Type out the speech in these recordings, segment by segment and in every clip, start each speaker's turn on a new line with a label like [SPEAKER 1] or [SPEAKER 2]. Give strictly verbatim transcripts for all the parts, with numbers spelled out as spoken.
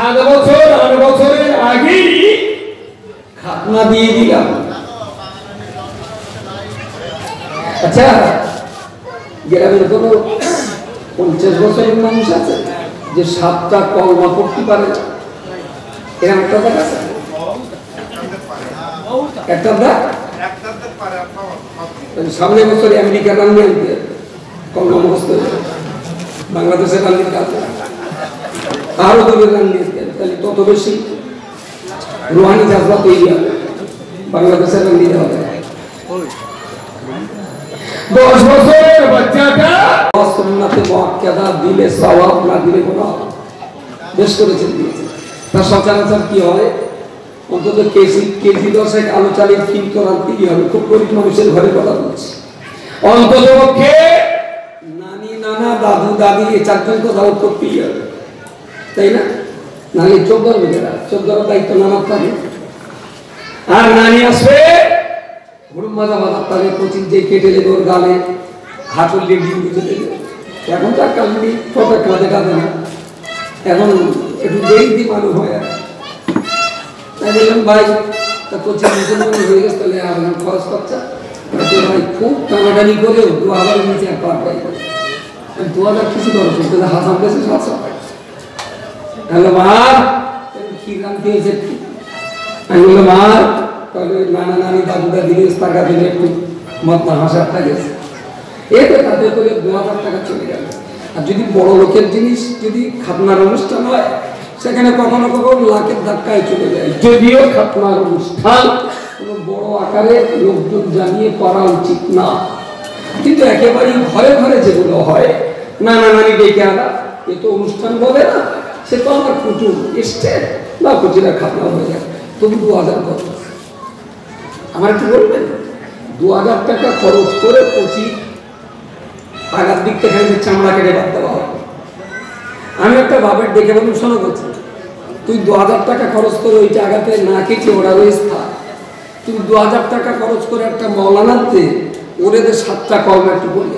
[SPEAKER 1] সাত বছর আট বছরের আগেই খাতনা দিয়ে দিলাম। আচ্ছা, গ্রামের কোনো পঞ্চাশ বছরের মানুষ আছে যে সাতটা কলমা পড়তে পারে? এরকম একটা কথা আছে? একটা সামনে বছর আমেরিকা রান্না কলমা মুখস্থ বাংলাদেশের রান্নির কাজ আরো দূরের রান্নি, তাহলে তত বেশি রুহানি জাজবা তৈরি হবে বাংলাদেশের রান্নি দেওয়া হবে। দশ বছরের বাচ্চাটা সুন্নাতে মুআক্কাদা দিলে সওয়াব, না দিলে গুনাহ। বেশ করেছেন দিয়েছে। তার সচরাচর কি হয়, অন্তত কেজি কেজি দশেক আলু চালের কিনতে রাখতেই হবে। খুব গরিব মানুষের ঘরে কথা বলছি, অন্তত পক্ষে নানি নানা দাদু দাদি এই চারজন তো দাওয়াত করতেই হবে, তাই না? নানি চোখ ধরবে, যারা চোখ ধরার দায়িত্ব নানার থাকে। আর নানি আসবে হুড়ুম মাজা বাজার তাদের প্রচুর যে কেটে লেগে ওর গালে হাঁটুর দিয়ে ডিম বুঝে দেবে। এখন তো একটা মুড়ি কত কাঁদে কাঁদে না, এখন একটু দেরি দিয়ে মানুষ হয়। আর তাই বললাম ভাই তা কোচিং মুসলমান হয়ে গেছে, তাহলে আর খরচ খরচা ভাই খুব টানাটানি করে দু হাজার নিচে এক পার পাই দু হাজার কিছু খরচ করতে হাসান গেছে সাতশো। হ্যালো মার ক্ষীর আনতে হয়েছে, আমি বললাম মার তাহলে নানা নানি দাদু দাদি টাকা দিলে একটু মত হাসার টাকা গেছে, এই তো তাদের করে দু হাজার টাকা চলে গেল। আর যদি বড় লোকের জিনিস যদি খাতনার অনুষ্ঠান হয় সেখানে কখনো কখনো লাখের ধাক্কায় চলে যায়। যদিও খাতনার অনুষ্ঠান কোনো বড় আকারে লোকজন জানিয়ে করা উচিত না, কিন্তু একেবারেই ঘরে ঘরে যেগুলো হয় নানা নানি ডেকে আনা, এ তো অনুষ্ঠান বলে না, সে তো আমার কুটুম এসছে বা কুচিরা খাতনা হয়ে যায়, তবু দু হাজার কত আমার একটু বলবেন? দু হাজার টাকা খরচ করে কচি আগার দিক থেকে চামড়া কেটে বাদ দেওয়া হবে। আমি একটা বাপের ডেকে বলুন, শোনো করছি তুই দু হাজার টাকা খরচ করে ওই জায়গাতে না কেটে ওরা রয়েছে থাক, তুমি দু হাজার টাকা খরচ করে একটা মৌলানাতে ওরে দে সাতটা কলমা একটু বলি,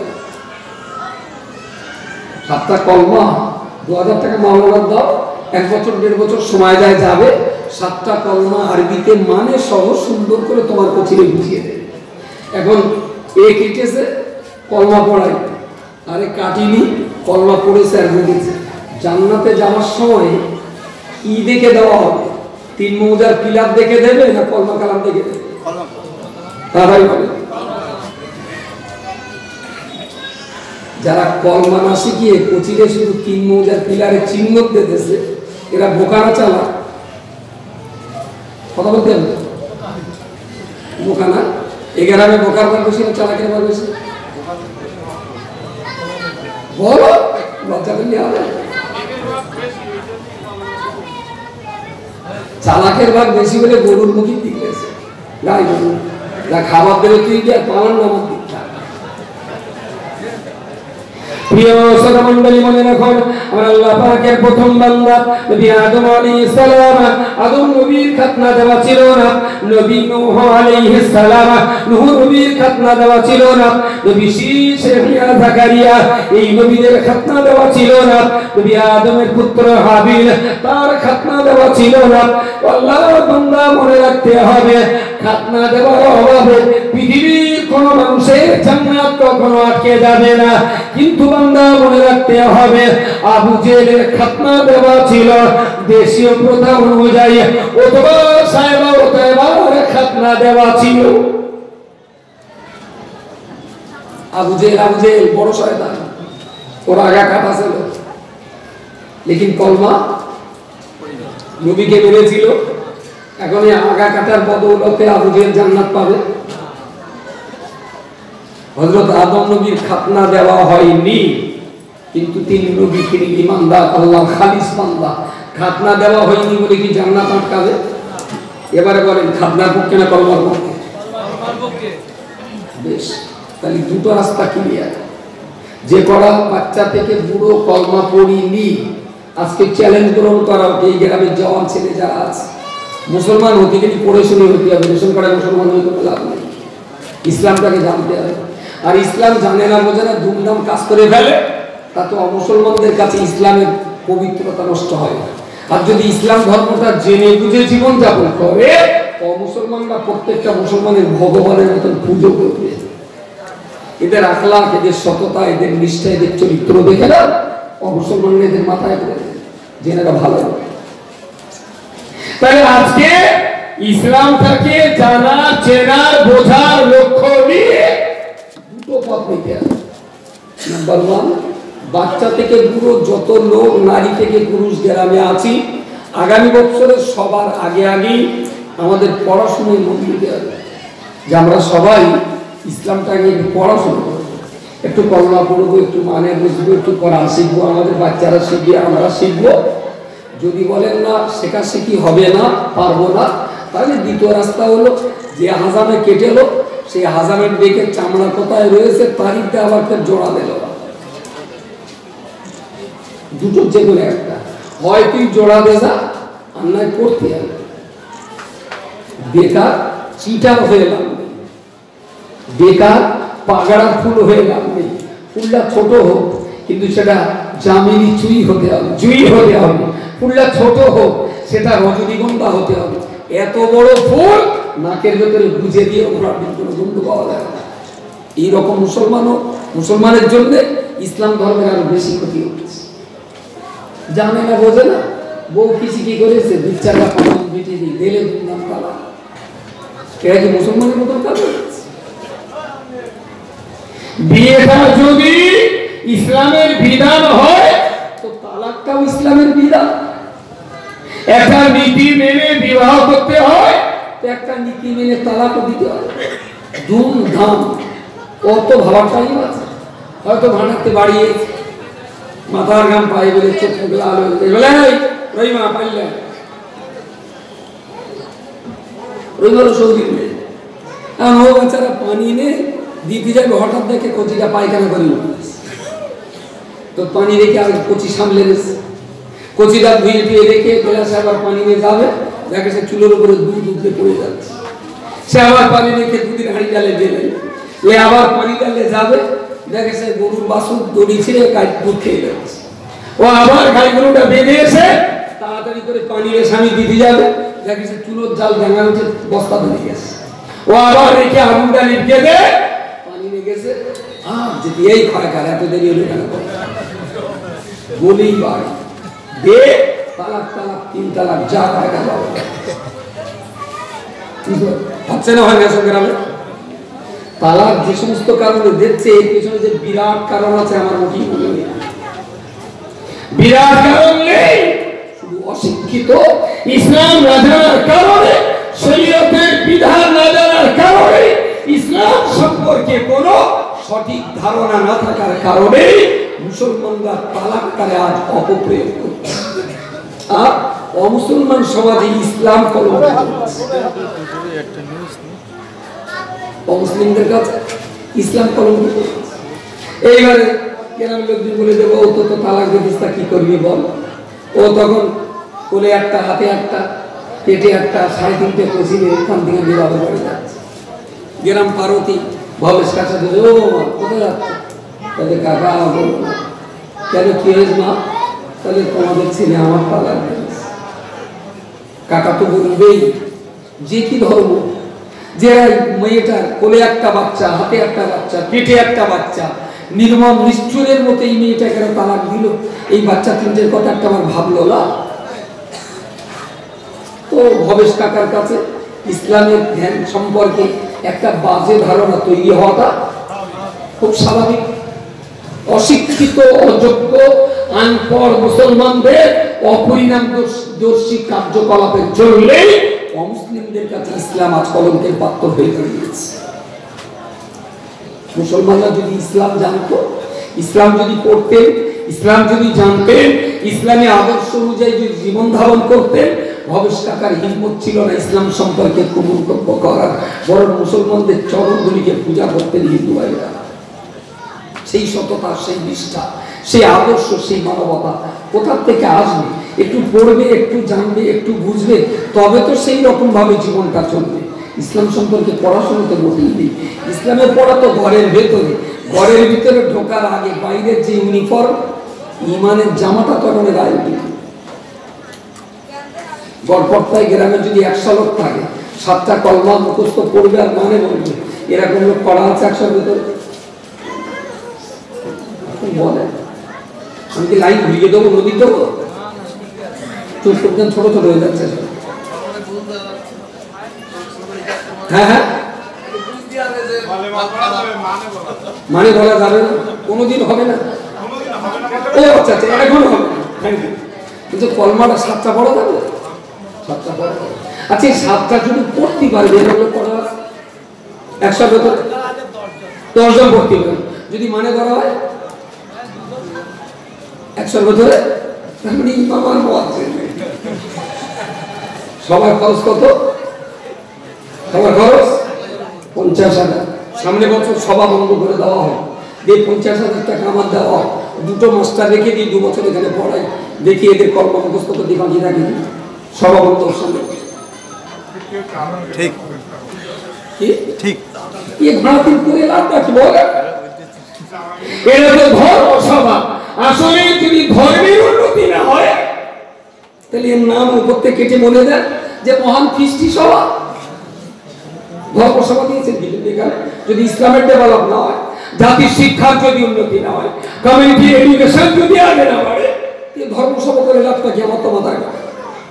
[SPEAKER 1] সাতটা কলমা দু হাজার টাকা মৌলানার দাও, এক বছর দেড় বছর সময় যায় যাবে, সাতটা কলমা আরবিতে মানে সহ সুন্দর করে তোমার কচিরে বুঝিয়ে দেবে। এখন এ কেটেছে কলমা পড়াই, আরে কাটিনি কলমা পড়েছে আর বুঝেছে। জান্নাতে যাওয়ার সময় কি দেখে দেওয়া হবে? তিন মৌজার পিলার দেখে দেবে না কলমা কালাম দেখে দেবে? তারাই বলে যারা কলমা না শিখিয়ে কচিরে শুধু তিন মৌজার পিলারে চিহ্ন দিতেছে, এরা বোকারা চালা। কথা বলতে হবে বোকা না, এগারো বোকার বার বেশি না চালাকের বার বেশি? বলো লজ্জা করলে হবে? চালাকের ভাগ বেশি বলে গরুর মুখী দিক গেছে, গাই গরু যা খাবার দেবে তুই দিয়ে পাওয়ার নামার দিক। প্রিয় শ্রোতা মণ্ডলী, মনে রাখুন আমার আল্লাহ পাকের প্রথম বান্দা নবী আদম আলাইহিস সালাম, আদম নবীর খাতনা দেওয়া ছিল না। নবী নূহ আলাইহিস সালাম, নূহ নবীর খাতনা দেওয়া ছিল না। নবী শীষ ইয়াহইয়া যাকারিয়া, এই নবীদের খাতনা দেওয়া ছিল না। নবী আদমের পুত্র হাবিল, তার খাতনা দেওয়া ছিল না। আল্লাহর বান্দা মনে রাখতে হবে, খাতনা দেওয়ার অভাবে পৃথিবীর কোন মানুষের জান্নাত কখনো আটকে যাবে না। কিন্তু বান্দা মনে রাখতে হবে, আবু জেহেলের খাতনা দেওয়া ছিল দেশীয় প্রথা অনুযায়ী, অথবা সাহেবা ওতাইবার খাতনা দেওয়া ছিল। আবু জেহেল আবু জেহেল বড় শয়তান, ওর আগা কাটা ছিল, লেকিন কলমা নবীকে মেরেছিল। এখন এই আগা কাটার বদৌলতে আবু জেহেল জান্নাত পাবে? হযরত আদম নবীর খাতনা দেওয়া হয়নি, কিন্তু তিনি নবী, তিনি ঈমানদার, আল্লাহর খালিস বান্দা। খাতনা দেওয়া হয়নি বলে কি জান্নাত আটকাবে? এবারে বলেন খাতনার পক্ষে না কলমার পক্ষে? বেশ, তাহলে দুটো রাস্তা ক্লিয়ার। যে করা বাচ্চা থেকে বুড়ো কলমা পড়িনি, আজকে চ্যালেঞ্জ গ্রহণ করা হোক এই গ্রামের জওয়ান ছেলে যারা আছে, মুসলমান হতে গেলে পড়ে শুনে হতে হবে, রেশন কার্ডে মুসলমান হয়ে কোনো লাভ নেই। ইসলামটাকে জানতে হবে, আর ইসলাম জানে না বোঝে না ধুমধাম কাজ করে ফেলে, তা তো মুসলমানদের কাছে ইসলামের পবিত্রতা নষ্ট হয়। আর যদি ইসলাম ধর্মটা জেনে বুঝে জীবন যাপন করে, অমুসলমানরা প্রত্যেকটা মুসলমানের ভগবানের মতন পুজো করবে। এদের আখলাক, এদের সততা, এদের নিষ্ঠা, এদের চরিত্র দেখে না অমুসলমানরা এদের মাথায় পড়ে জেনেরা ভালো। তাহলে আজকে ইসলামটাকে জানা, চেনার, বোঝার লক্ষ্য নিয়ে দুটো পথ নিতে হবে। নাম্বার ওয়ান, বাচ্চা থেকে বুড়ো যত লোক, নারী থেকে পুরুষ গ্রামে আছি, আগামী বছরে সবার আগে আগেই আমাদের পড়াশোনায় মন দিতে হবে যে আমরা সবাই ইসলামটাকে পড়াশোনা করবো, একটু কলমা পড়বো, একটু মানে বুঝবো, একটু কোরআন শিখবো, আমাদের বাচ্চারা শিখবে, আমরা শিখবো। যদি বলেন না শেখাশেখি হবে না, পারবো না, তাহলে দ্বিতীয় রাস্তা হলো যে হাজামে কেটেলো সেই হাজামের দেখে চামড়া কোথায় রয়েছে তারিখটা আবার ফের জোড়া দিল। দুটো যে কোনো একটা, হয় তুই জোড়া দেজা আর নয় করতে হবে। বেকার চিটার হয়ে লাভ নেই, বেকার পাগড়া ফুল হয়ে লাভ নেই। ফুলটা ছোট হোক কিন্তু সেটা জামিনী চুই হতে হবে, জুই হতে হবে। ফুলটা ছোট হোক সেটা রজনীগন্ধা হতে হবে। এত বড় ফুল নাকের ভেতরে গুজে দিয়ে ওনার কোনো বন্ধু পাওয়া যায় না। এইরকম মুসলমানও মুসলমানের জন্য ইসলাম ধর্মের আরো বেশি ক্ষতি হচ্ছে। জানে না, বোঝে না, বউ কিছু কি করেছে, দু চারটা পাঁচ বিটি দিয়ে দিলে নাম তালা। এরা কি মুসলমানের মতন কাজ করছে? বিয়েটা যদি ইসলামের বিধান হয় তো তালাকটাও ইসলামের বিধান। একটা নীতি মেনে বিবাহ করতে হয় তো একটা নীতি মেনে তালাকও দিতে হয়। ধুমধাম কত ভাবার টাইম আছে। হয়তো ভাড়াতে বাড়িয়ে মাথার গাম পায়ে বলে চোখ লাল হয়ে রইমা পাইলে রইমারও সৌদি মেয়ে। এখন ও বাচ্চারা পানি এনে দিতে যাবে, হঠাৎ দেখে কচিটা পায়খানা করে তো পানি রেখে আর কচি সামলে রেছে। কচিটা ধুয়ে ধুয়ে রেখে গ্লাসে আবার পানি নিয়ে যাবে, দেখে সে চুলোর উপরে দুধ উঠে পড়ে যাচ্ছে। সে আবার পানি রেখে দুধের হাঁড়ি ডালে দিলে এ আবার পানি ডালে যাবে, দেখে সে গরুর বাসুর দড়ি ছিঁড়ে গাই দুধ খেয়ে যাচ্ছে। ও আবার গাইগুলোটা বেঁধে এসে তাড়াতাড়ি করে পানি এসে আমি দিতে যাবে, দেখে সে চুলোর জাল ডাঙা উঠে বস্তা ধরে গেছে। ও আবার রেখে আগুনটা লিপকে দে পানি নিয়ে গেছে। আর যদি এই খায় খায় এত দেরি হলো কেন বলেই বাড়ি দে তালাক তালাক তিন তালাক যা খায় খা হচ্ছে না, হয় না সব গ্রামে? তালাক যে সমস্ত কারণে দিচ্ছে এর পেছনে যে বিরাট কারণ আছে আমার মোটেই মনে নেই। বিরাট কারণ নেই, শুধু অশিক্ষিত ইসলাম না জানার কারণে, শরীয়তের বিধান না জানার কারণে, ইসলাম সম্পর্কে কোনো সঠিক ধারণা না থাকার কারণে মুসলমানরা তালাক করে আজ অপপ্রয়োগ করছে। আর অমুসলমান সমাজে ইসলাম কলঙ্কিত হচ্ছে। অমুসলিমদের কাছে ইসলাম কলঙ্কিত হচ্ছে। এইবারে গ্রামের লোকজন বলে দেবো ও তো তো তালাক দিস, তা কি করবি বল? ও তখন কোলে একটা, হাতে একটা, পেটে একটা, সাড়ে তিনটে কষিয়ে এখান থেকে বিবাহ করে যাচ্ছে। গ্রাম পার্বতী ভবেশ কাছে দেবে, ও মা কোথায় যাচ্ছে? তাদের কাকা বলল না, কেন কি হয়েছে মা? তাহলে তোমাদের ছেলে আমার তালাক দিয়েছে। কাকা তো বলবেই যে কি ধর্ম, যে মেয়েটার কোলে একটা বাচ্চা, হাতে একটা বাচ্চা, পেটে একটা বাচ্চা, নির্মম নিষ্ঠুরের মতো এই মেয়েটা কেন তালাক দিল? এই বাচ্চা তিনটের কথা একটা আমার ভাবলো না। তো ভবেশ কাকার কাছে ইসলামের ধ্যান সম্পর্কে একটা বাজে ধারণা তৈরি হওয়াটা খুব স্বাভাবিক। অশিক্ষিত, অযোগ্য, আনপড় মুসলমানদের অপরিণামদর্শী কার্যকলাপের জন্যই অমুসলিমদের কাছে ইসলাম আজ কলঙ্কের পাত্র হয়ে দাঁড়িয়েছে। মুসলমানরা যদি ইসলাম জানতো, ইসলাম যদি পড়তেন, ইসলাম যদি জানতেন, ইসলামী আদর্শ অনুযায়ী যদি জীবন ধারণ করতেন, ভবেশ কাকার হিম্মত ছিল না ইসলাম সম্পর্কে কুমন্তব্য করার, বরং মুসলমানদের চরণগুলিকে পূজা করতেন হিন্দু ভাইরা। সেই সততা, সেই নিষ্ঠা, সেই আদর্শ, সেই মানবতা কোথার থেকে আসবে? একটু পড়বে, একটু জানবে, একটু বুঝবে, তবে তো সেই রকম ভাবে জীবনটা চলবে। ইসলাম সম্পর্কে পড়াশোনা তো মোটেই নেই। ইসলামের পড়া তো ঘরের ভেতরে, ঘরের ভিতরে ঢোকার আগে বাইরের যে ইউনিফর্ম, ইমানের জামাটা তখন গায়ে উঠে। গড়পড়তায় গ্রামে যদি একশো লোক থাকে, সাতটা কলমা মুখস্থ পড়বে আর মানে বলবে, এরকম লোক পড়া আছে একশোর ভিতরে? বলে আমি কি লাইন ঘুরিয়ে দেবো, নদী দেবো? চোখ ছোট ছোট হয়ে যাচ্ছে। হ্যাঁ হ্যাঁ, মানে বলা যাবে না, কোনোদিন হবে না। ও আচ্ছা আচ্ছা, এখন হবে কিন্তু কলমাটা সাতটা পড়া যাবে, সাতটা পড়া। আচ্ছা এই সাতটা যদি পড়তে পারবে এগুলো পড়া একশো ভেতর দশজন পড়তে পারবে, যদি মানে করা হয় একশোর ভেতরে, তাহলে ইমাম আর মুয়াজ্জিন। সবার খরচ কত? সবার খরচ পঞ্চাশ হাজার। সামনে বছর সভা বন্ধ করে দেওয়া হয়, দিয়ে পঞ্চাশ হাজার টাকা আমার দেওয়া হয়, দুটো মাস্টার রেখে দিয়ে দু বছর এখানে পড়াই, দেখি এদের কর্ম মুখস্থ করতে বাকি থাকি সভা বন্ধ সামনে। ঠিক ঠিক ये ভারতের পুরো লাভটা কি বলে? এটা তো ধর্ম সভা। আসলে যদি ধর্মের উন্নতি না হয় তাহলে এর নাম উপর থেকে কেটে মনে দেন যে মহান খ্রিস্টি সভা। ধর্ম সভা দিয়েছেন এখানে, যদি ইসলামের ডেভেলপ না হয়, জাতির শিক্ষার যদি উন্নতি না হয়, কমিউনিটি এডুকেশন যদি আগে না বাড়ে, ধর্ম সভা করে লাভটা কি? আমার তো মাথায় না।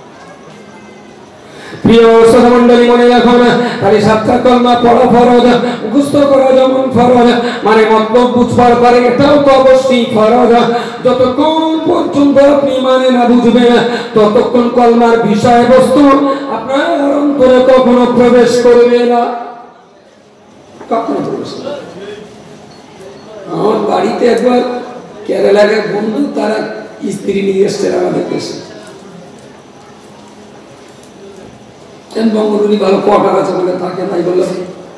[SPEAKER 1] প্রিয় সহমণ্ডলী মনে রাখো না, তাহলে সাতটা কলমা পড়া ফরজ, মুখস্থ করা যেমন ফরজ, মানে মতলব বুঝবার পরে এটাও তো অবশ্যই ফরজ। যতক্ষণ পর্যন্ত আপনি মানে না বুঝবেন ততক্ষণ কলমার বিষয়বস্তু আপনার অন্তরে কখনো প্রবেশ করবে না, কখনো প্রবেশ করবে। আমার বাড়িতে একবার কেরালার এক বন্ধু, তারা স্ত্রী নিয়ে এসছেন আমাদের দেশে। बंगलुरु भालो क्वार्टर আছে বলে থাকে, তাই বললাম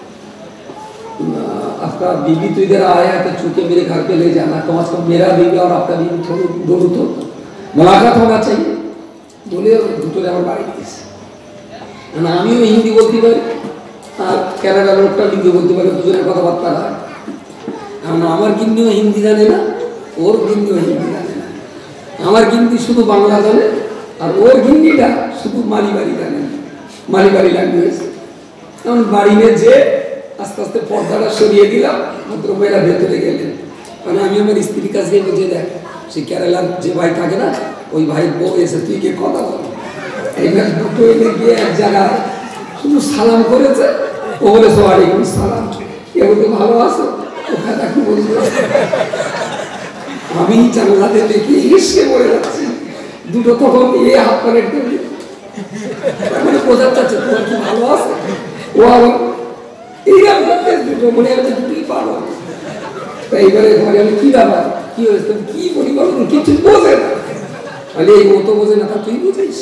[SPEAKER 1] आपका बीबी तो इधर आया तो छुके मेरे घर पे ले जाना, कम से कम मेरा बीबी और आपका बीबी थोड़ी दोनों तो मुलाकात होना चाहिए। बोले দুটো আমার বাড়িতে এসে, না আমিও হিন্দি বলতে পারি আর কেরালার লোকটা হিন্দি বলতে পারে, দুজনের কথাবার্তা হয়। কারণ আমার গিন্নিও হিন্দি জানে না, ওর গিন্নিও হিন্দি জানে না। আমার গিন্নি শুধু বাংলা জানে আর ওর গিন্নিটা শুধু মালিবাড়ি জানে, মালিবাড়ি ল্যাঙ্গুয়েজ। এমন বাড়ি নিয়ে যে আস্তে আস্তে পর্দাটা সরিয়ে দিলাম, মাত্র মেয়েরা ভেতরে গেলেন। মানে আমি আমার স্ত্রীর কাছে বুঝে দেখ, সে কেরালার যে ভাই থাকে না, ওই ভাইয়ের বউ এসে তুই গিয়ে কথা বল। এইবার দুটো এনে গিয়ে এক জায়গায় শুধু সালাম করেছে, ও বলেছে ওয়ালাইকুম সালাম, কেউ তো ভালো আছে, ওখানে কি বলবো। আমি জানলাতে দেখি হিসকে পড়ে যাচ্ছি, দুটো তখন এ হাত পানের দেবে, মানে বোঝার চাচ্ছে তোমার কি ভালো আছে। ও আমার এইরকম দুটো মনে হচ্ছে দুটোই পারো। এইবারে ঘরে আমি কি ব্যাপার, কি হয়েছে, তুমি কি বলি বলো, কিছু বোঝে না। তাহলে এই মতো বোঝে না, তা তুই বুঝিস।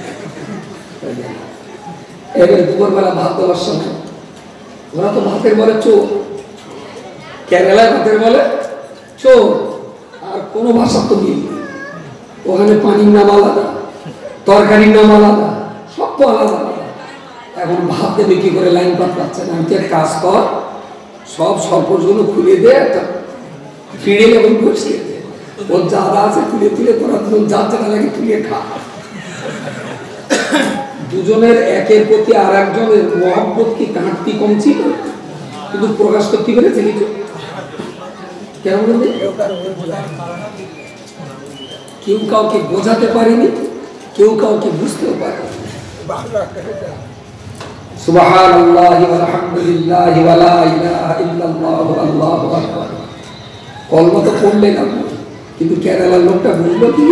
[SPEAKER 1] এবারে দুপুরবেলা ভাত দেওয়ার সময় ওরা তো ভাতের বলে চোর, কেরালায় ভাতের বলে চোর, আর কোনো ভাষা তো মিল। ওখানে পানির নাম আলাদা, তরকারির নাম আলাদা, সব তো আলাদা আলাদা। এখন ভাত দেবে কি করে, লাইন পাত পাচ্ছে না। আমি এক কাজ কর, সব সরপোষগুলো খুলে দে, একটা ফিরে এবং বসিয়ে দে, ওর যারা আছে তুলে তুলে তোরা দুজন যার জায়গা লাগে তুলে খা। দুজনের একের প্রতি আর একজনের মহব্বত কি ঘাটতি কম ছিল, কিন্তু প্রকাশ করতে পেরেছে কিছু। কেমন কেউ কাউকে বোঝাতে পারেনি, কেউ কাউকে বুঝতেও পারেনি। সুবহানাল্লাহি ওয়ালহামদুলিল্লাহি ওয়া লা ইলাহা ইল্লাল্লাহু আল্লাহু আকবার। কলমা তো পড়লে না, কিন্তু কেরালার লোকটা বুঝলো কি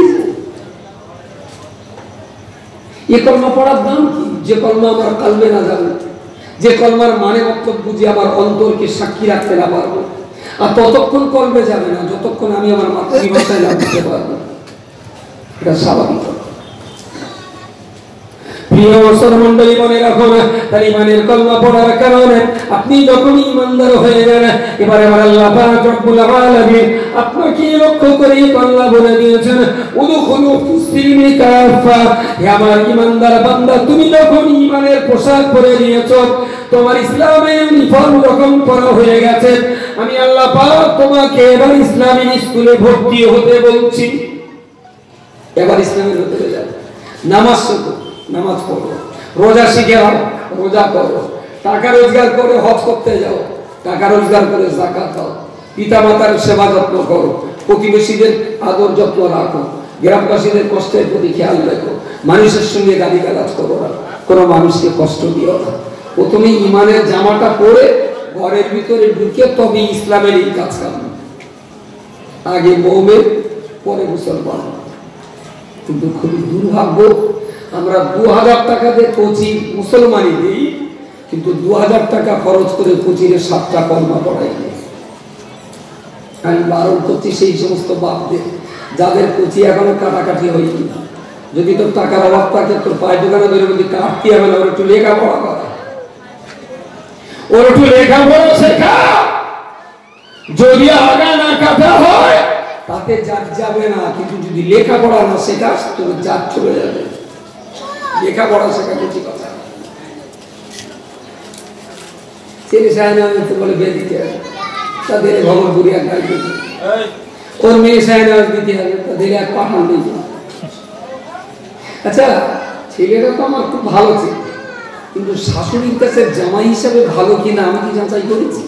[SPEAKER 1] এই কলমা পড়ার দাম কি? যে কলমা আমার কালবে না যাবে, যে কলমার মানে মতলব বুঝে আমার অন্তরকে সাক্ষী রাখতে না পারবো। আর ততক্ষণ কলবে যাবে না যতক্ষণ আমি আমার মাতৃভাষায় না বুঝতে পারবো। এটা স্বাভাবিক। প্রিয় মুসলমানদের মনে রাখো না, তার ইমানের কলমা পড়ার কারণে আপনি যখন ইমানদার হয়ে যান, এবারে আমার আল্লাহ পাক রব্বুল আলামিন আপনাকে লক্ষ্য করে আল্লাহ বলে দিয়েছেন, উদখুলু ফিস-সিলমি কাফা। হে আমার ইমানদার বান্দা, তুমি যখন ইমানের পোশাক পরে নিয়েছো, তোমার ইসলামের ইউনিফর্ম যখন পরা হয়ে গেছে, আমি আল্লাহ পাক তোমাকে এবার ইসলামী স্কুলে ভর্তি হতে বলছি। এবার ইসলামের হতে যাবে, নামাজ শিখো, নামাজ পড়ো, রোজা শিখে নাও, রোজা করো, টাকা রোজগার করে হজ করতে যাও, টাকা রোজগার করে যাকাত দাও, পিতা মাতার সেবা যত্ন করো, প্রতিবেশীদের আদর যত্ন রাখো, গ্রামবাসীদের কষ্টের প্রতি খেয়াল রাখো, মানুষের সঙ্গে গালিগালাজ করো না, কোনো মানুষকে কষ্ট দিও না। প্রথমে ইমানের জামাটা পরে ঘরের ভিতরে ঢুকে তবে ইসলামের এই কাজ কাম, আগে মৌমের পরে মুসলমান। কিন্তু খুবই দুর্ভাগ্য, আমরা দু হাজার টাকা দিয়ে কোচিং মুসলমানই দিই, কিন্তু দু হাজার টাকা খরচ করে কোচিংয়ের সাতটা কর্মা পড়াই নেই। আমি বারণ করছি সেই সমস্ত বাপদের যাদের কোচি এখনো কাটাকাটি হয়নি, যদি তোর টাকার অভাব থাকে তোর পায়ের দোকানে ধরে বলছি কাটতে হবে না, ওর একটু লেখাপড়া করা, ওর একটু লেখাপড়া শেখা, যদি আগা না কাটা হয় তাতে জাত যাবে না, কিন্তু যদি লেখাপড়া না শেখাস তোর জাত চলে যাবে। লেখাপড়া শেখা কিছু কথা ছেলে সাহেব বলে বিয়ে দিতে হবে, তাদের ভগবান বুড়ি এক গাড়ি দিতে, ওর মেয়ে সাহেব দিতে হবে, তাদের এক পাঠান দিতে। আচ্ছা ছেলেটা তো আমার খুব ভালো ছিল, কিন্তু শাশুড়ির কাছে জামাই হিসাবে ভালো কিনা আমি কি যাচাই করেছি?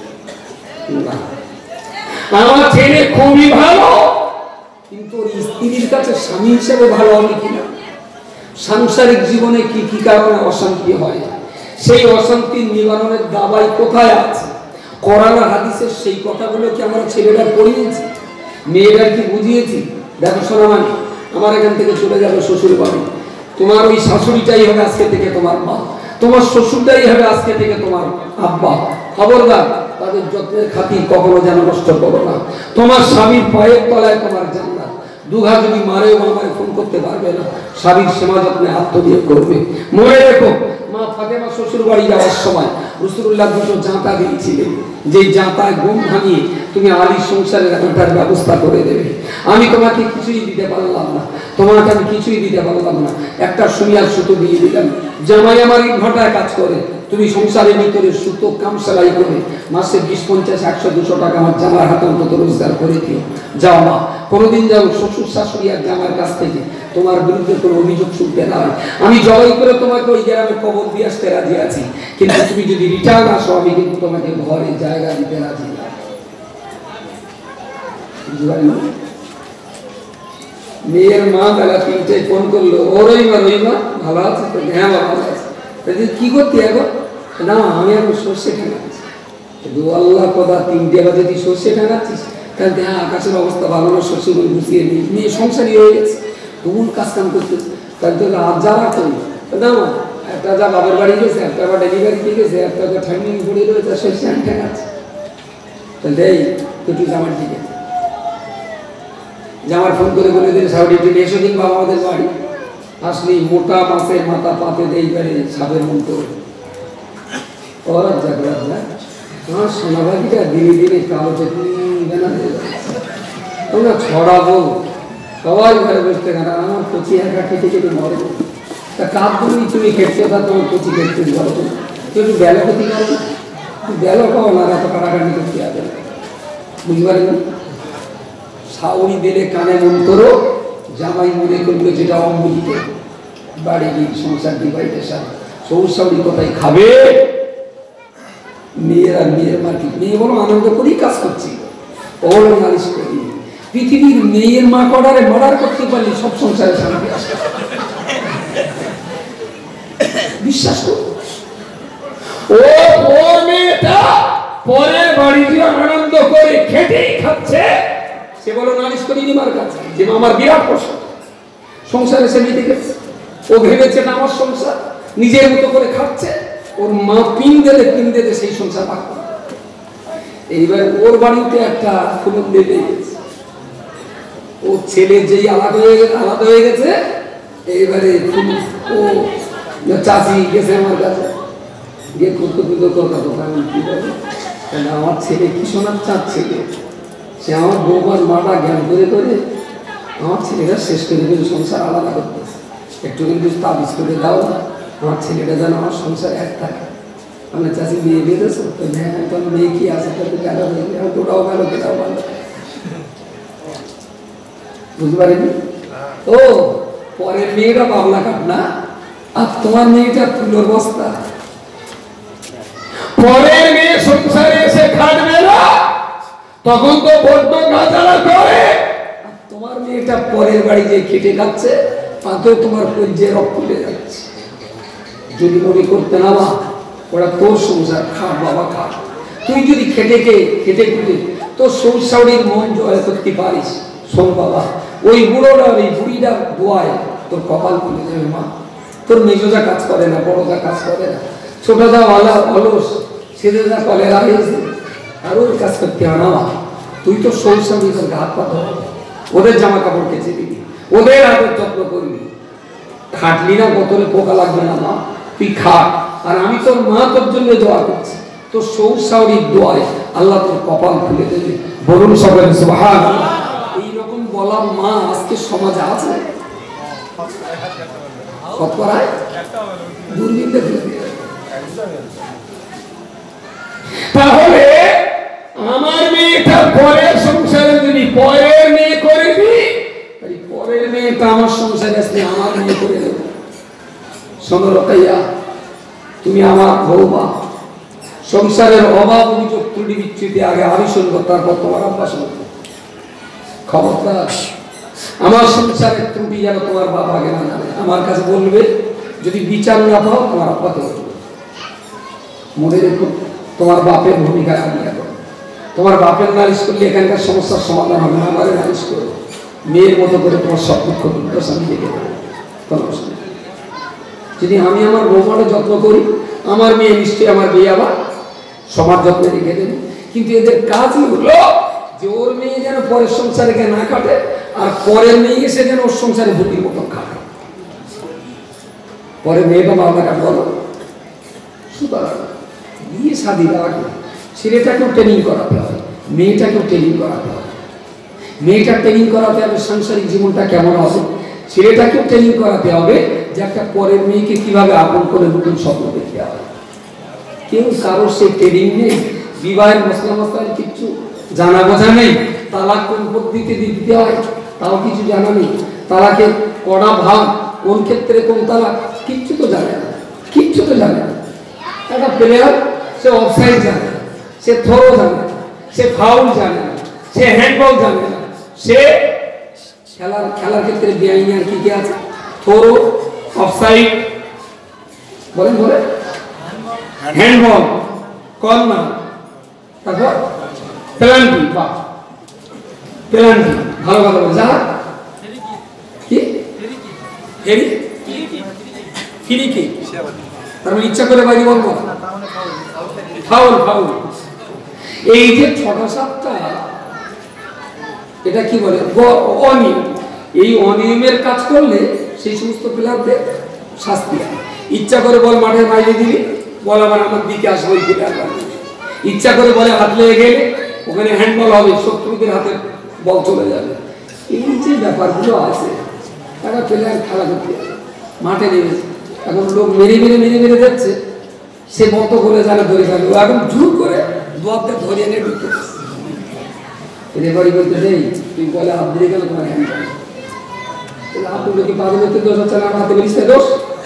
[SPEAKER 1] আমার ছেলে খুবই ভালো, কিন্তু ওর স্ত্রীর কাছে স্বামী হিসাবে ভালো হবে কিনা? সাংসারিক জীবনে কি কি কারণে অশান্তি হয়, সেই অশান্তির নিবারণের দাবাই কোথায় আছে? কোরআন আর হাদিসের সেই কথাগুলো কি আমরা ছেলেরা পড়িয়েছি, মেয়েরা কি বুঝিয়েছি? দেখো শোনা, মানে আমার এখান থেকে চলে যাবে শ্বশুর বাড়ি, তোমার ওই শাশুড়িটাই হবে আজকে থেকে তোমার মা, তোমার শ্বশুরটাই হবে আজকে থেকে তোমার আব্বা। খবরদার তাদের যত্নের খাতির কখনো যেন নষ্ট করো না। তোমার স্বামীর পায়ের তলায় তোমার জান্নাত, দুঘা যদি মারেও আমায় ফোন করতে পারবে না, স্বামীর সেবা যত্নে আত্মনিয়োগ করবে। মনে রেখো, মা ফাতেমা শ্বশুর বাড়ি যাওয়ার সময় রাসূলুল্লাহ দুটো জাঁতা দিয়েছিলেন, যে জাঁতায় ঘুম ভাঙিয়ে তুমি আলীর সংসারের এখনকার ব্যবস্থা করে দেবে। আমি তোমাকে কিছুই দিতে পারলাম না, তোমাকে আমি কিছুই দিতে পারলাম না, একটা সুইয়ার সুতো দিয়ে দিলাম, জামাই আমার ইনভার্টারে কাজ করে, তুমি সংসারের ভিতরে সুতো কাম সেলাই করে মাসে বিশ পঞ্চাশ একশো দুশো টাকা আমার জামার হাতে অন্তত রোজগার করে দিও। যাও মা, কোনোদিন যাও শ্বশুর শাশুড়ি আর জামার কাছ থেকে তোমার বিরুদ্ধে কোনো অভিযোগ শুনতে না হয়। আমি জবাই করে তোমাকে ওই গ্রামে কবর দিয়ে আসতে রাজি আছি, কিন্তু তুমি যদি রিটার্ন আসো আমি কিন্তু তোমাকে ঘরে জায়গা দিতে রাজি না। মেয়ের মা বেলা তিনটায় ফোন করলো, ও রইমা রইমা ভালো আছে তো? হ্যাঁ ভালো আছে। কি করতে এখন? না আমি এখন সর্ষে ঠেঙাচ্ছি। আল্লাহ কথা, তিনটে বাজে তুই সর্ষে ঠেঙাচ্ছিস? তাহলে হ্যাঁ আকাশের অবস্থা ভালো না, শস্য করে গুছিয়ে নিই, মেয়ে সংসারই হয়ে গেছে, তবুন কাজ কাম করতেছে, তার জন্য আর যারা করি না, একটা যা বাবার বাড়ি গেছে, একটা আবার ডেলিভারি দিয়ে গেছে, একটা যা ঠান্ডি পড়ে রয়েছে, শস্য ঠেঙাচ্ছে। তাহলে এই একটু জামার দিকে জামার ফোন করে বলে দিলে সাউডি টিভি এসো দিন বাবা আমাদের বাড়ি, আসলি মোটা মাছের মাথা পাতে দেই পারে সাবের মতো ওরা জাগরা যায়। আমার সোনাবাগিটা ধীরে ধীরে কালো চটনি তোমরা ছড়াবো, সবাই ঘরে বসতে গেল, আমার কচি একা খেতে খেতে মরে। তা কাপ তুমি তুমি খেতে তা তোমার কচি খেতে বলো, তুমি একটু বেলা ক্ষতি করো, বেলা পাও না, এত কাটাকাটি করতে হবে, বুঝতে পারি না? শাউরি দিলে কানে মন্তর, জামাই মনে করবে যেটা অমূল্য, বাড়ি গিয়ে সংসার ডিভাইডের সাথে সবুজ শাউরি কোথায় খাবে? মেয়েরা মেয়ের মার্কেট, মেয়ে বলো আনন্দ করেই কাজ করছি, ওরও নালিশ করি। পৃথিবীর মেয়ের মা কডারে মার্ডার করতে পারলে সব সংসারে শান্তি আসে, বিশ্বাস করো। ও ওর মেয়েটা পরে বাড়ি দিয়ে আনন্দ করে খেটেই খাচ্ছে, সে বলো নালিশ করিনি মার কাছে যে আমার বিরাট কষ্ট, সংসারে সে মেয়ে দেখেছে, ও ভেবেছে না আমার সংসার, নিজের মতো করে খাচ্ছে, ওর মা পিন দিলে পিন দিলে সেই সংসার ভাগ। এইবার ওর বাড়িতে একটা ফুলন বেঁধে গেছে, ও ছেলে যেই আলাদা হয়ে আলাদা হয়ে গেছে, এইবারে ও চাষি গেছে আমার কাছে গিয়ে করতে পুজো কথা কথা আমি কি বলবো, আমার ছেলে কি শোনার চাঁদ ছেলে, সে আমার বৌমার মাটা জ্ঞান করে করে আমার ছেলেরা শেষ করে দেবে, সংসার আলাদা করতেছে, একটু কিন্তু তাবিজ করে দাও না, আমার ছেলেটা যেন আমার সংসার এক থাকে। মানে চাষি মেয়ে বেঁধেছো তো? হ্যাঁ, তোর মেয়ে কি আছে, তোর গেল তোটাও গেল কেটাও গেল, বুঝতে পারিনি। ও পরের মেয়েরা বাবলা কাট না, আর তোমার মেয়েটা তুলোর বস্তা। পরের মেয়ে সংসারে এসে খাটবে না, তখন তো বড্ড গাজালা করে। তোমার মেয়েটা পরের বাড়ি যে খেটে খাচ্ছে, তাতেও তোমার কলজে রক্ত তুলে যাচ্ছে। যদি মনে করতে না বা ওরা তোর সংসার, খা বাবা খা। তুই যদি খেটে খেয়ে খেটে খুটে তোর সংসারের মন জয় করতে পারিস, শোন বাবা, ওই বুড়োটা ওই বুড়িটা দোয়ায় তোর কপাল খুলে যাবে। মা, তোর মেজোটা কাজ করে না, বড়োটা কাজ করে না, ছোটটা ভালো অলস, ছেলেটা কলেরা হয়েছে, আর ওর কাজ করতে হয় না। তুই তো সংসার তোর হাত পা ধর, ওদের জামা কাপড় কেচে দিবি, ওদের আদর যত্ন করবি। খাটলি না বোতলে পোকা লাগবে না মা, তুই খাট। আর আমি তোর মা তোর জন্য দোয়া করছি, তোর সৌসাউরির দোয়ায় আল্লাহ তোর কপাল খুলে দেবে। বলুন সবাই সুবহানাল্লাহ। এইরকম বলা মা আজকে সমাজে আছে? শতকরায় দূরবীনটা দিয়ে দিয়ে। তাহলে আমার মেয়েটা পরের সংসারে যদি পরের মেয়ে করে দিই, পরের মেয়েটা আমার সংসারে আসলে আমার মেয়ে করে দেবো। শোনো রকাইয়া, তুমি আমার বৌমা, সংসারের অভাব অভিযোগ ত্রুটি বিচ্ছুতি আগে আমি শুনবো, তারপর তোমার আব্বা শুনবো। খবরদার আমার সংসারের ত্রুটি যেন তোমার বাবা আগে না জানে, আমার কাছে বলবে। যদি বিচার না পাও তোমার আব্বাকে বলবে। মনে রেখো, তোমার বাপের ভূমিকায় আমি এখন। তোমার বাপের নালিশ করলে এখানকার সমস্যার সমাধান হবে না, আমারে নালিশ করো। মেয়ের মতো করে তোমার সব দুঃখ দুর্দশা আমি দেখে দেবো। যদি আমি আমার বৌমাটা যত্ন করি, আমার মেয়ে নিশ্চয়ই আমার বিয়ে আবার সমাজ যত্নে রেখে দেবে। কিন্তু এদের কাজই হলো যে ওর মেয়ে যেন পরের সংসারে গিয়ে না কাটে, আর পরের মেয়ে এসে যেন ওর সংসারে ভুটির মতন খাটে। পরে মেয়েটা মামলা কাট বলো, সুতরাং বিয়ে শাদী আগে ছেলেটাকেও ট্রেনিং করাতে হয়, মেয়েটাকেও ট্রেনিং করাতে হয়। মেয়েটা ট্রেনিং করাতে হবে সাংসারিক জীবনটা কেমন হবে, ছেলেটাকেও ট্রেনিং করাতে হবে যে একটা পরের মেয়েকে কিভাবে আপন করে নতুন স্বপ্ন দেখতে হবে। কেউ কারোর সে ট্রেনিং নেই, বিবাহের মশলা মশলার কিচ্ছু জানা বোঝা নেই। তালাক কোন পদ্ধতিতে দিতে হয় তাও কিছু জানা নেই। তালাকের কড়া ভাগ, কোন ক্ষেত্রে কোন তালাক, কিচ্ছু তো জানে না, কিচ্ছু তো জানে না। একটা প্লেয়ার সে অফসাইড জানে না, সে থ্রো জানে না, সে ফাউল জানে না, সে হ্যান্ডবল জানে না, সে খেলার খেলার ক্ষেত্রে বেআইনি আর কি কি আছে, থ্রো, অফসাইড, বলেন বলে হ্যান্ডবল, কর্নার, তারপর পেনাল্টি। বা পেনাল্টি ভালো কথা বলে, যা কি হেরি ফ্রি কিক, তার মানে ইচ্ছা করে বাইরে বলবো ফাউল, ফাউল। এই যে ছটা সাতটা, এটা কি বলে অনিয়ম। এই অনিয়মের কাজ করলে সেই সমস্ত প্লেয়ারদের শাস্তি হয়। ইচ্ছা করে বল মাঠের বাইরে দিবি, বল আবার আমার দিকে আসবে, ওই প্লেয়ার ইচ্ছা করে বলে হাত লেগে গেলে ওখানে হ্যান্ডবল হবে, শত্রুদের হাতে বল চলে যাবে। এই যে ব্যাপারগুলো আছে, তারা প্লেয়ার খেলা করতে মাঠে নেমেছে, এখন লোক মেরে মেরে মেরে মেরে যাচ্ছে, সে মতো করে জানে ধরে যাবে, ও এখন জোর করে দোয়াতে ধরে এনে ঢুকতে রেফারি বলতে নেই, তুই বলে হাত দিয়ে গেল তোমার হ্যান্ডবল। আপনি লোকে পাঁচ বলতে দোষ হচ্ছে না, হাতে বলিস দোষ।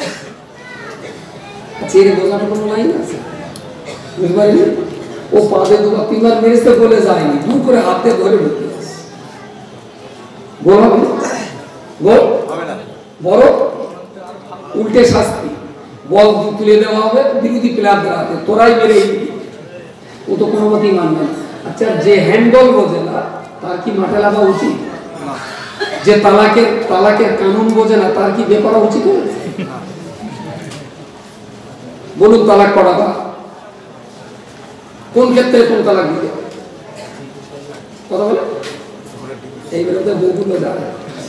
[SPEAKER 1] চেয়ে বোঝানোর কোনো লাইন আছে? বুঝতে পারিনি, ও পাঁচে দুবার তিনবার মেরেছে বলে যায়নি, দূর করে হাতে ধরে ঢুকে গোল হবে, গোল বড় উল্টে শাস্তি, বল তুলে দেওয়া হবে বিরোধী প্লেয়ারদের হাতে, তোরাই মেরে ও তো কোনো মতেই মানবে না। আচ্ছা, যে হ্যান্ডবল বোঝে না তার কি মাঠে লাগা উচিত? যে তালাকের তালাকের কানুন বোঝে না তার কি বিয়ে করা উচিত? বলুন, তালাক করা বা কোন ক্ষেত্রে কোন তালাক দিতে কথা বলে? এই বেরোতে বউগুলো যাবে।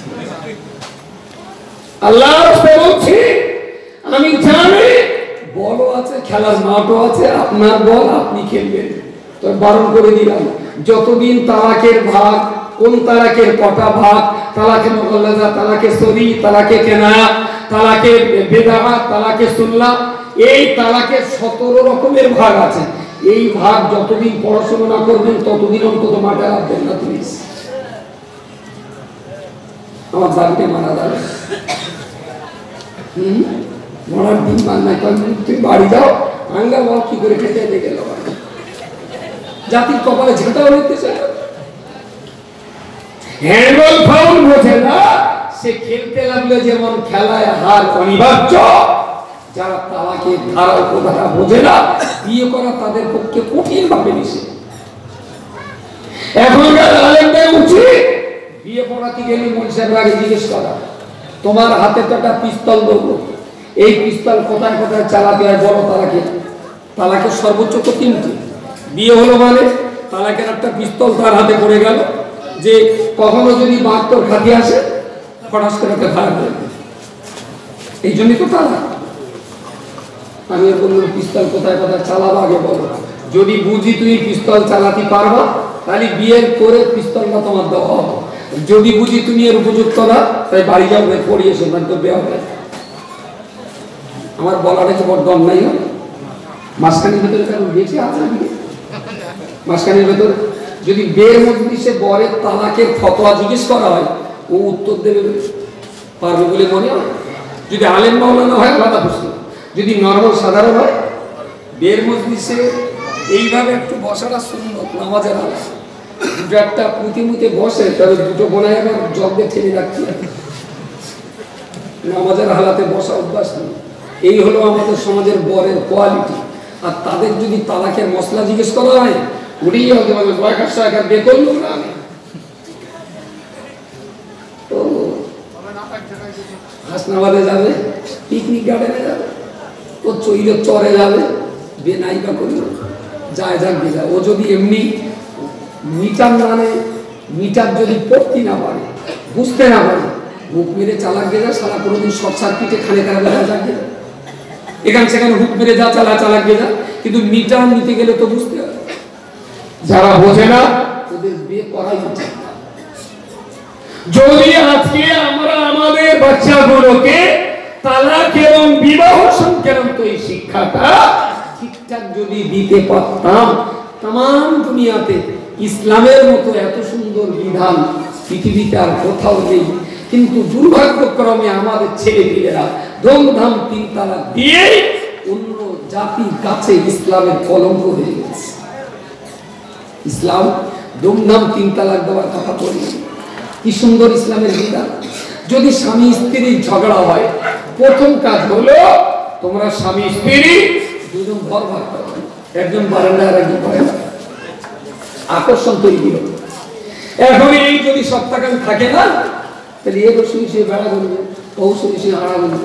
[SPEAKER 1] আল্লাহ বলছি, আমি জানি বলও আছে, খেলার মাঠও আছে, আপনার বল আপনি খেলবেন। তো বারণ করে দিলাম, যতদিন তালাকের ভাগ, কোন তালাকের কটা ভাগ, তালাকে মুগাল্লাজা, তালাকে সরি, তালাকে কেনায়া, তালাকে বেদাআত, তালাকে সুন্নাহ, এই তালাকের সতেরো রকমের ভাগ আছে। এই ভাগ যতদিন পড়াশোনা না করবেন ততদিন অন্তত মাঠে রাখবেন না প্লিজ। আমার দাবিতে মানা যাবে। হম মরার দিন মান নাই, তুই বাড়ি যাও, আঙ্গা বল কি করে খেতে যেতে গেল। জাতির কপালে ঝেঁটাও হইতেছে। হ্যান্ডবল ফাউল বোঝে না, সে খেলতে লাগলে যেমন খেলায় হার অনিবার্য। যারা তালাকে ধারা উপধারা বোঝে না, বিয়ে করা তাদের পক্ষে কঠিন ভাবে নিষেধ। এখনকার আলেমদের উচিত বিয়ে পড়াতে গেলে মনসার আগে জিজ্ঞেস করা, তোমার হাতে তো একটা পিস্তল দেবো, এই পিস্তল কোথায় কোথায় চালাতে হয় বলো। তালাকে তালাকের সর্বোচ্চ তো তিনটি। বিয়ে হলো মানে তালাকের একটা পিস্তল তার হাতে পড়ে গেল, যে কখনো যদি বাহাত্তর খাতি আসে হঠাৎ করে খারাপ হয়ে যাবে। এই জন্যই তো তালাক। আমি বললাম পিস্তল কোথায় কোথায় চালাবো আগে বলো, যদি বুঝি তুমি পিস্তল চালাতে পারবা তাহলে বিয়ের করে পিস্তলটা তোমার দেওয়া হবে। যদি বুঝি তুমি এর উপযুক্ত না, তাই বাড়ি যাও, পড়িয়ে শোনান তো বিয়ে হবে। আমার বলাটা কি বড় দম নাই হয়? মাঝখানের ভেতরে কারণ বেঁচে আছে, মাঝখানের ভেতরে যদি বের মজলিসে বরের তালাকের ফতোয়া জিজ্ঞেস করা হয়, ও উত্তর দেবে পারবে বলে মনে হয়? যদি আলেম মাওলানা হয় আলাদা প্রশ্ন, যদি নরমাল সাধারণ হয়, বের মজলিসে এইভাবে একটু বসাটা সুন্নত, নামাজের আলাদা। দুটো একটা পুঁতিমুতে বসে, তবে দুটো বোনায় আবার জগ দিয়ে ঠেলে রাখতে হবে। নামাজের হালাতে বসা অভ্যাস নেই। এই হলো আমাদের সমাজের বরের কোয়ালিটি। আর তাদের যদি তালাকের মশলা জিজ্ঞেস করা হয়, উড়িয়ে হতে পারবে কয়েকার সহায়কার বে করলো না। আমি তো হাসনাবাদে যাবে, পিকনিক গার্ডেনে যাবে, ও চইলে চরে যাবে, বে নাই বা করল যায় যাক বে যায়। ও যদি এমনি মিটার না নেয়, মিটার যদি পড়তে না পারে, বুঝতে না পারে, মুখ মেরে চালাক গে যায়, সারা কোনোদিন শর্ট সার্কিটে খানে খারাপ বেলা যাক গে যায়। এখানে সেখানে হুক মেরে যা চালা চালাক গে যায়, কিন্তু মিটার নিতে গেলে তো বুঝতে হবে। যারা বোঝে না ওদের বিয়ে করাই উচিত। যদি আজকে আমরা আমাদের বাচ্চাগুলোকে তালাক এবং বিবাহ সংক্রান্ত এই শিক্ষাটা ঠিকঠাক যদি দিতে পারতাম, তাম দুনিয়াতে ইসলামের মতো এত সুন্দর বিধান পৃথিবীতে আর কোথাও নেই। কিন্তু দুর্ভাগ্যক্রমে আমাদের ছেলেপিলেরা ধুমধাম তিন তালাক দিয়ে অন্য জাতির কাছে ইসলামের কলঙ্ক হয়ে গেছে। ইসলাম ধুমধাম তিন তালাক দেওয়ার কথা বলি, কি সুন্দর ইসলামের বিধান। যদি স্বামী স্ত্রীর ঝগড়া হয়, প্রথম কাজ হলো তোমরা স্বামী স্ত্রী দুজন ঘর ভাগ করো, একজন বারান্দা আর একজন বারান্দা, আকর্ষণ তৈরি হবে। এখন এই যদি সপ্তাহখান থাকে না, তাহলে এ শুয়ে শুয়ে বেড়া করবে, ও শুয়ে শুয়ে হারা করবে,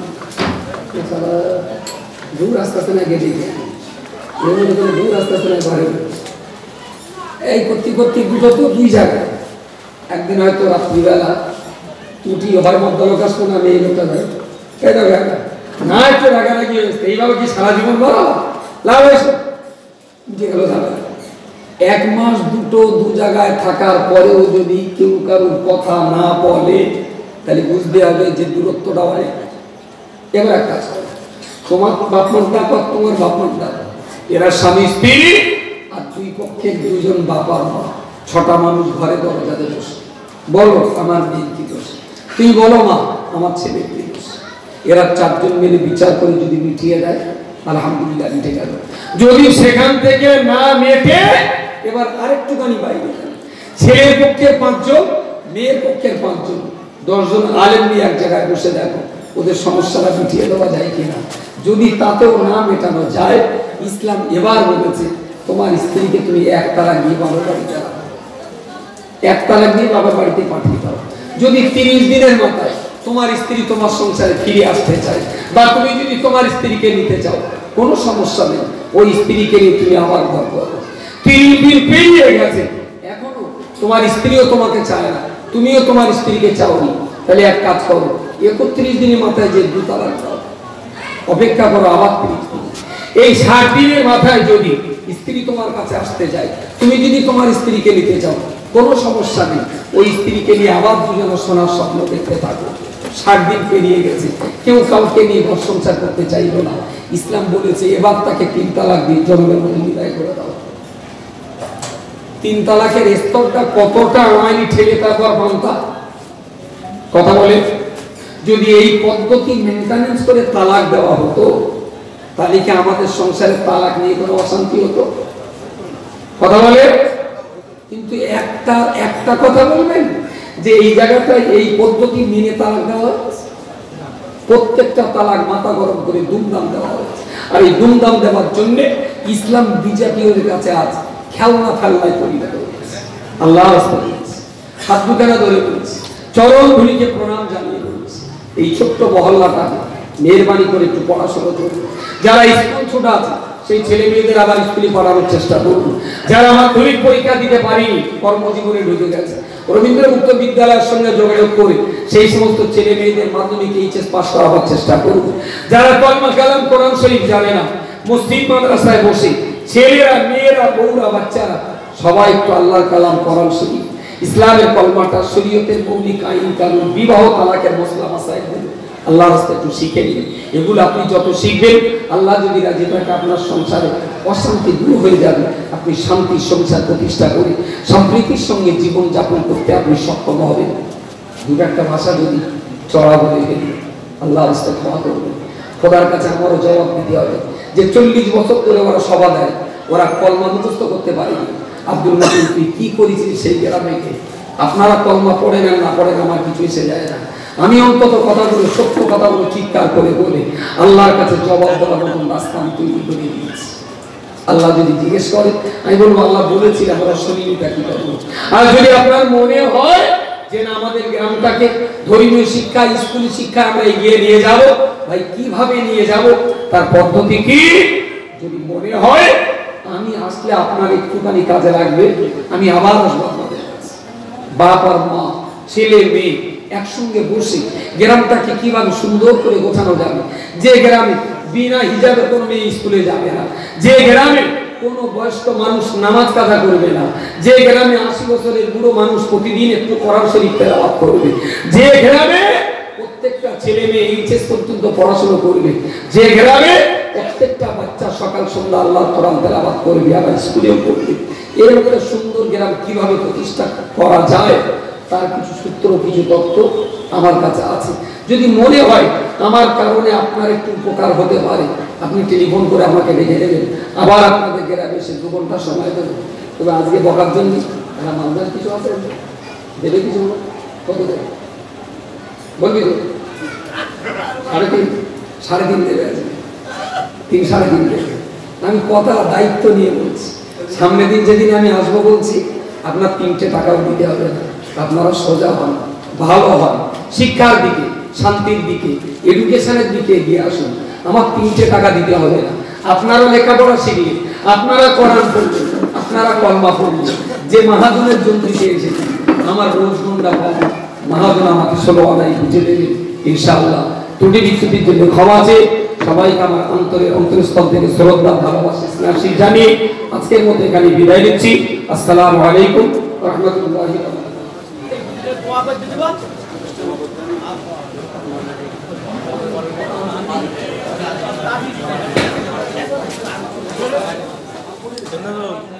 [SPEAKER 1] দূর আস্তে আস্তে না গেটে গিয়ে দূর আস্তে আস্তে না ঘরে এই করতে করতে দুটো তো দুই জায়গায়। একদিন হয়তো রাত্রিবেলা তুটি হয় মধ্য লোক আসতো না, মেয়ে লোকটা দেয় এটা দেখা না, একটু রাগারাগি হয়েছে। এইভাবে কি সারা জীবন বলো লাভ হয়েছে? বুঝে গেল দাদা। এক মাস দুটো দু জায়গায় থাকার পরেও যদি কেউ কারোর কথা না বলে, তাহলে বুঝতে হবে যে দূরত্বটা অনেক। এবার এক কাজ করো, তোমার বাপমার ডাক আর তোমার বাপমার ডাক, এরা স্বামী স্ত্রী আর দুই পক্ষের দুজন বাবার মা, ছটা মানুষ ঘরে দরজাতে বসে বলো আমার মেয়ের কি দোষ, তুই বলো মা আমার ছেলের কি দোষ। এরা চারজন মিলে বিচার করে যদি মিটিয়ে দেয়, আলহামদুলিল্লাহ মিটে গেল। যদি সেখান থেকে না মেটে, এবার আরেকটুখানি বাইরে ছেলের পক্ষের পাঁচজন, মেয়ের পক্ষের পাঁচজন, দশজন আলেম নিয়ে এক জায়গায় বসে দেখো ওদের সমস্যাটা মিটিয়ে দেওয়া যায় কিনা। যদি তাতেও না মেটানো যায়, ইসলাম এবার বলেছে তোমার স্ত্রীকে তুমি এক তালাক দিয়ে বাবার বাড়িতে এক তালাক দিয়ে বাবার বাড়িতে পাঠিয়ে দাও। যদি তিরিশ দিনের মাথায় তোমার স্ত্রী তোমার সংসারে ফিরে আসতে চায়, বা তুমি যদি তোমার স্ত্রীকে নিতে চাও, কোনো সমস্যা নেই, ওই স্ত্রীকে নিয়ে তুমি আবার ঘর করো। তিরিশ দিন পেরিয়ে গেছে, এখনো তোমার স্ত্রীও তোমাকে চায় না, তুমিও তোমার স্ত্রীকে চাওনি, তাহলে এক কাজ করো, একত্রিশ দিনের মাথায় যে দু তালাক দাও, অপেক্ষা করো আবার তিরিশ দিন। এই ষাট দিনের মাথায় যদি স্ত্রী তোমার কাছে আসতে যায়, তুমি যদি তোমার স্ত্রীকে নিতে চাও, কোনো সমস্যা নেই, ওই স্ত্রীকে নিয়ে আবার দুজনে সোনার স্বপ্ন দেখতে থাকো। ষাট দিন পেরিয়ে গেছে, কেউ কাউকে নিয়ে ঘর সংসার করতে চাইল না, ইসলাম বলেছে এবার তাকে তিন তালাক দিয়ে জন্মের মধ্যে বিদায় করে দাও। তিন তালাকের স্তরটা কতটা আইনি ঠেলে তারপর মানতা কথা বলে। যদি এই পদ্ধতি মেনটেনেন্স করে তালাক দেওয়া হতো তাহলে কি আমাদের সংসারে তালাক নিয়ে কোনো অশান্তি হতো? কথা বলে। কিন্তু একটা একটা কথা বলবেন যে এই জায়গাটায় এই পদ্ধতি মেনে তালাক দেওয়া হচ্ছে, প্রত্যেকটা তালাক মাথা গরম করে দুমদাম দেওয়া হচ্ছে। আর এই দুমদাম দেওয়ার জন্য ইসলাম বিজাতীয়দের কাছে আজ খেলনা ফেলনায় পরিণত হয়েছে। আল্লাহ হাত দুখানা ধরে বলছি, চরম ধুলিকে প্রণাম জানিয়ে বলছি, এই ছোট্ট মহল্লাটা মেহরবানি করে একটু পড়াশোনা করুন। যারা স্কুল ছোটা আছে সেই ছেলে মেয়েদের আবার স্কুলে পড়ানোর চেষ্টা করুন। যারা মাধ্যমিক পরীক্ষা দিতে পারেনি, কর্মজীবনে ঢুকে গেছে, রবীন্দ্র মুক্ত বিদ্যালয়ের সঙ্গে যোগাযোগ করে সেই সমস্ত ছেলে মেয়েদের মাধ্যমিক এইচএস পাস করাবার চেষ্টা করুন। যারা কলমা কালাম কোরআন শরীফ জানে না, মসজিদ মাদ্রাসায় বসে ছেলেরা মেয়েরা বউরা বাচ্চারা সবাই একটু আল্লাহর কালাম কোরআন শরীফ ইসলামের কলমাটা শরীয়তের মৌলিক আইন কানুন বিবাহ তালাকের মশলা মাসাইল আল্লাহর রাস্তায় একটু শিখে নিন। এগুলো আপনি যত শিখবেন আল্লাহ যদি রাজি থাকে আপনার সংসারে অশান্তি দূর হয়ে যাবে। আপনি শান্তির সংসার প্রতিষ্ঠা করে সম্প্রীতির সঙ্গে জীবন যাপন করতে আপনি সক্ষম হবেন। দু একটা ভাষা যদি চড়া বলে ফেলি আল্লাহর রাস্তায় ক্ষমা করবেন। খোদার কাছে আমারও জবাব দিতে হবে যে চল্লিশ বছর ধরে ওরা সভা দেয়, ওরা কলমা মুখস্থ করতে পারেনি। আব্দুল মতিন তুই কি করেছিস সেই গ্রামে? আপনারা কলমা পড়েন না পড়েন আমার কিছু এসে যায় না। আমি অন্তত কথাগুলো সত্য কথাগুলো চিৎকার করে বলে আল্লাহর কাছে জবাব দেওয়ার মতন রাস্তা আমি তৈরি করে দিয়েছি। আল্লাহ যদি জিজ্ঞেস করে আমি বলবো আল্লাহ বলেছি, আমরা শরীরটা কি করবো। আর যদি আপনার মনে হয় যে না আমাদের গ্রামটাকে ধর্মীয় শিক্ষা স্কুলি শিক্ষা আমরা এগিয়ে নিয়ে যাব, ভাই কিভাবে নিয়ে যাব তার পদ্ধতি কি যদি মনে হয় আমি আসলে আপনার একটুখানি কাজে লাগবে, আমি আবার আসবো আপনাদের কাছে। বাপ আর মা ছেলে মেয়ে একসঙ্গে বসে গ্রামটাকে কিভাবে সুন্দর করে গোছানো যাবে। যে গ্রামে বিনা হিজাবে কোনো মেয়ে স্কুলে যাবে না, যে গ্রামে কোনো বয়স্ক মানুষ নামাজ কাজা করবে না, যে গ্রামে আশি বছরের বুড়ো মানুষ প্রতিদিন একটু কোরআন শরীফ তেলাওয়াত করবে, যে গ্রামে প্রত্যেকটা ছেলে মেয়ে এইচএস পর্যন্ত পড়াশোনা করবে, যে গ্রামে প্রত্যেকটা বাচ্চা সকাল সন্ধ্যা আল্লাহর কোরআন তেলাওয়াত করবে আবার স্কুলেও পড়বে। এরকম একটা সুন্দর গ্রাম কিভাবে প্রতিষ্ঠা করা যায় তার কিছু সূত্র কিছু তত্ত্ব আমার কাছে আছে। যদি মনে হয় আমার কারণে আপনার একটু উপকার হতে পারে আপনি টেলিফোন করে আমাকে ডেকে দেবেন, আবার আপনাদের গ্রামে এসে দু ঘন্টা সময় দেবেন। তবে আজকে বকার জন্য একটা মালদার কিছু আছে দেবে, কিছু কত দেবে বলবি তো? সাড়ে তিন সাড়ে তিন দেবে আছে, তিন সাড়ে তিন দেবে। আমি কথা দায়িত্ব নিয়ে বলছি, সামনে দিন যেদিন আমি আসবো বলছি আপনার তিনটে টাকাও দিতে হবে না। আপনারা সোজা হন, ভালো হন, শিক্ষার দিকে শান্তির দিকে এডুকেশনের দিকে এগিয়ে আসুন। আমার তিনটে টাকা দিতে হবে না। আপনারা লেখাপড়া শিখলে, আপনারা কোরআন পড়বেন, আপনারা কলমা পড়বেন। যে মাহাজনের জন্য দিতে এসেছি আমার রোজ গুন্ডা পাবো, মাহাজন আমাকে ষোলো আনাই বুঝে দেবেন ইনশাআল্লাহ। ত্রুটি বিচ্যুতির জন্য ক্ষমা আছে। সবাইকে আমার অন্তরের অন্তরস্থল থেকে শ্রদ্ধা ভালোবাসা স্নেহ জানিয়ে আজকের মতো এখানে বিদায় নিচ্ছি। আসসালামু আলাইকুম ওয়া রাহমাতুল্লাহি ওয়া বারাকাতুহু।